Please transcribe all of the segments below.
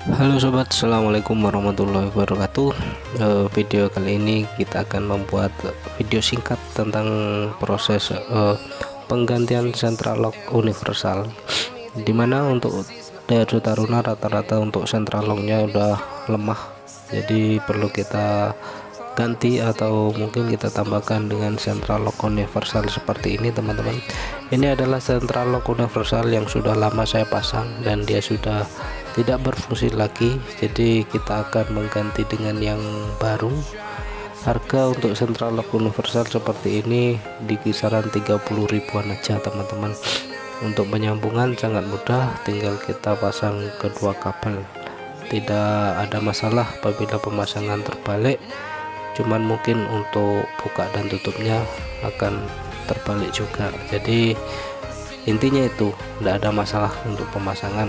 Halo sobat, assalamualaikum warahmatullahi wabarakatuh. Video kali ini kita akan membuat video singkat tentang proses penggantian central lock universal, dimana untuk Daihatsu Taruna rata-rata untuk central locknya udah lemah, jadi perlu kita ganti atau mungkin kita tambahkan dengan central lock universal seperti ini teman-teman. Ini adalah central lock universal yang sudah lama saya pasang dan dia sudah tidak berfungsi lagi, jadi kita akan mengganti dengan yang baru. Harga untuk central lock universal seperti ini di kisaran 30 ribuan aja teman-teman. Untuk penyambungan sangat mudah, tinggal kita pasang kedua kabel, tidak ada masalah apabila pemasangan terbalik, cuman mungkin untuk buka dan tutupnya akan terbalik juga. Jadi intinya itu tidak ada masalah untuk pemasangan.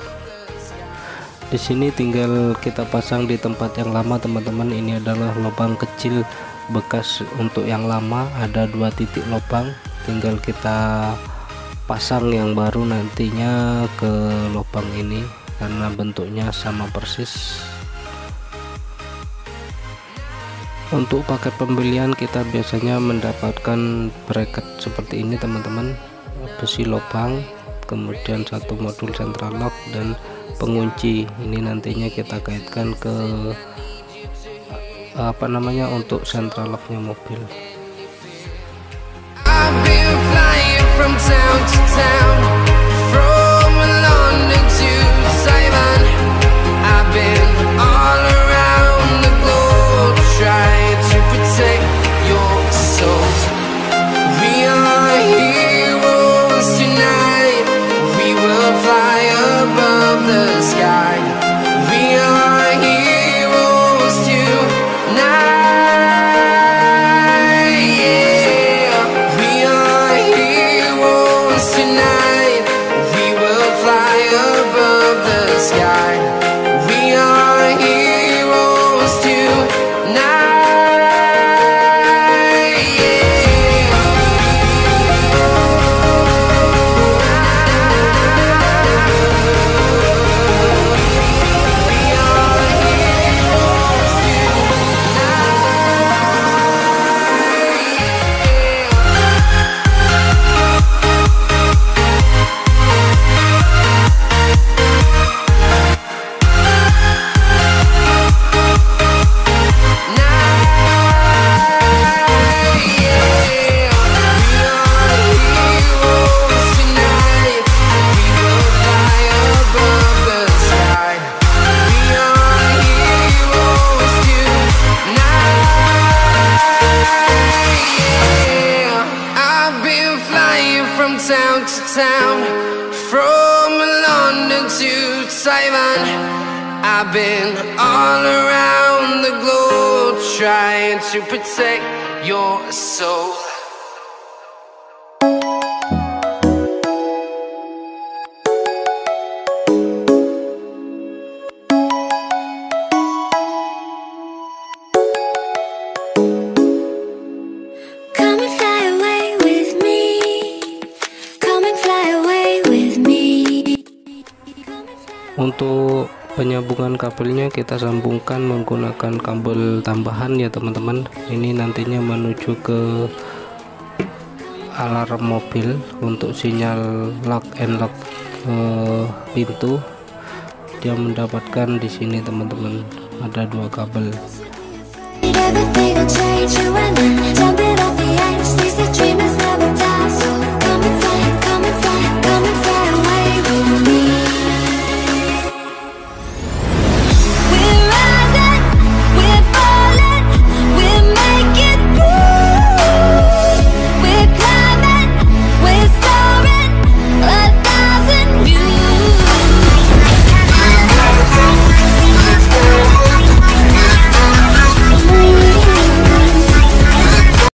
Di sini tinggal kita pasang di tempat yang lama teman-teman. Ini adalah lubang kecil bekas untuk yang lama, ada 2 titik lubang, tinggal kita pasang yang baru nantinya ke lubang ini karena bentuknya sama persis. Untuk paket pembelian kita biasanya mendapatkan bracket seperti ini teman-teman, besi lubang, kemudian satu modul central lock dan pengunci. Ini nantinya kita kaitkan ke untuk central locknya mobil. Town to town, from London to Taiwan, I've been all around the globe trying to protect your soul. Untuk penyambungan kabelnya kita sambungkan menggunakan kabel tambahan ya teman-teman. Ini nantinya menuju ke alarm mobil untuk sinyal lock and lock pintu. Dia mendapatkan di sini teman-teman, ada 2 kabel.